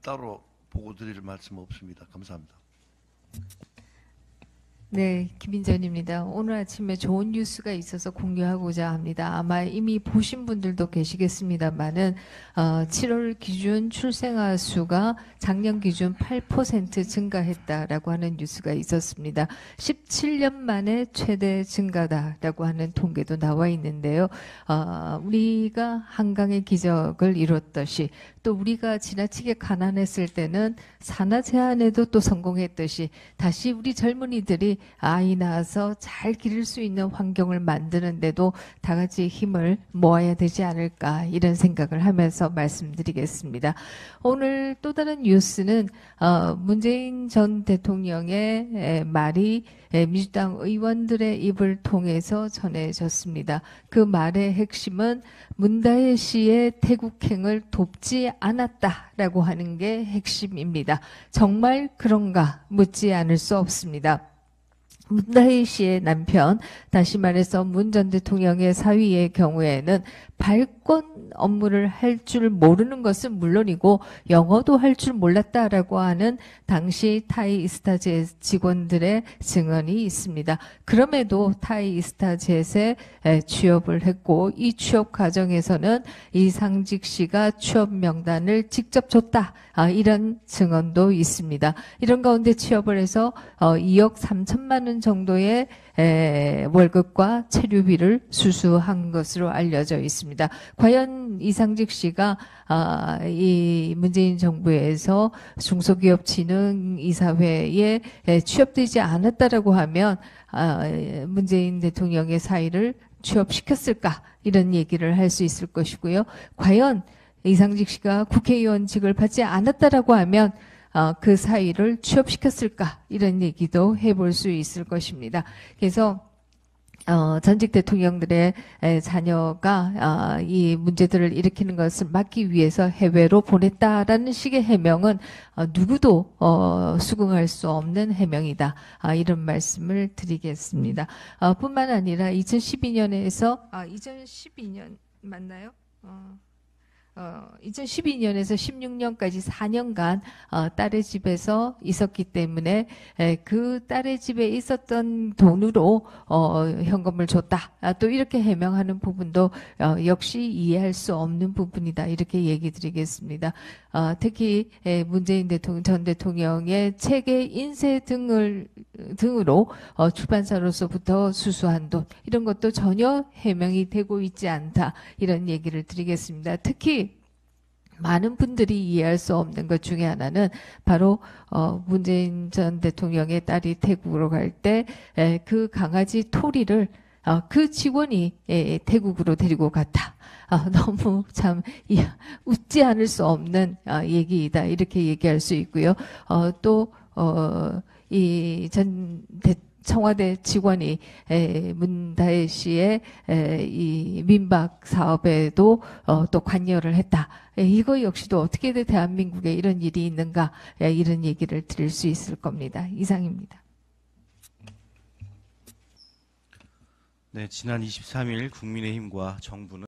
따로 보고 드릴 말씀 없습니다. 감사합니다. 네, 김인전입니다. 오늘 아침에 좋은 뉴스가 있어서 공유하고자 합니다. 아마 이미 보신 분들도 계시겠습니다만은 7월 기준 출생아 수가 작년 기준 8% 증가했다라고 하는 뉴스가 있었습니다. 17년 만에 최대 증가다라고 하는 통계도 나와 있는데요. 우리가 한강의 기적을 이뤘듯이 또 우리가 지나치게 가난했을 때는 산하 제한에도 또 성공했듯이 다시 우리 젊은이들이 아이 낳아서 잘 기를 수 있는 환경을 만드는데도 다 같이 힘을 모아야 되지 않을까 이런 생각을 하면서 말씀드리겠습니다. 오늘 또 다른 뉴스는 문재인 전 대통령의 말이 민주당 의원들의 입을 통해서 전해졌습니다. 그 말의 핵심은 문다혜 씨의 태국행을 돕지 않았다라고 하는 게 핵심입니다. 정말 그런가 묻지 않을 수 없습니다. 문다혜 씨의 남편, 다시 말해서 문 전 대통령의 사위의 경우에는 발권 업무를 할 줄 모르는 것은 물론이고 영어도 할 줄 몰랐다라고 하는 당시 타이이스타젯 직원들의 증언이 있습니다. 그럼에도 타이이스타젯에 취업을 했고 이 취업 과정에서는 이상직 씨가 취업 명단을 직접 줬다. 이런 증언도 있습니다. 이런 가운데 취업을 해서 2억 3천만 원 정도의 월급과 체류비를 수수한 것으로 알려져 있습니다. 과연 이상직 씨가 이 문재인 정부에서 중소기업진흥이사회에 취업되지 않았다라고 하면 문재인 대통령의 사위를 취업시켰을까 이런 얘기를 할 수 있을 것이고요. 과연 이상직 씨가 국회의원직을 받지 않았다라고 하면 그 사위를 취업시켰을까 이런 얘기도 해볼 수 있을 것입니다. 그래서 전직 대통령들의 자녀가 이 문제들을 일으키는 것을 막기 위해서 해외로 보냈다라는 식의 해명은 누구도 수긍할 수 없는 해명이다. 이런 말씀을 드리겠습니다. 뿐만 아니라 2012년에서 2012년 맞나요? 2012년에서 16년까지 4년간 딸의 집에서 있었기 때문에 그 딸의 집에 있었던 돈으로 현금을 줬다. 또 이렇게 해명하는 부분도 역시 이해할 수 없는 부분이다. 이렇게 얘기 드리겠습니다. 특히 문재인 전 대통령의 책의 인쇄 등으로 출판사로서부터 수수한 돈 이런 것도 전혀 해명이 되고 있지 않다. 이런 얘기를 드리겠습니다. 특히 많은 분들이 이해할 수 없는 것 중에 하나는 바로 문재인 전 대통령의 딸이 태국으로 갈 때 그 강아지 토리를 그 직원이 태국으로 데리고 갔다. 너무 참 웃지 않을 수 없는 얘기이다. 이렇게 얘기할 수 있고요. 또 이 청와대 직원이 문다혜 씨의 이 민박 사업에도 또 관여를 했다. 이거 역시도 어떻게 대한민국에 이런 일이 있는가 이런 얘기를 드릴 수 있을 겁니다. 이상입니다. 네, 지난 23일 국민의힘과 정부는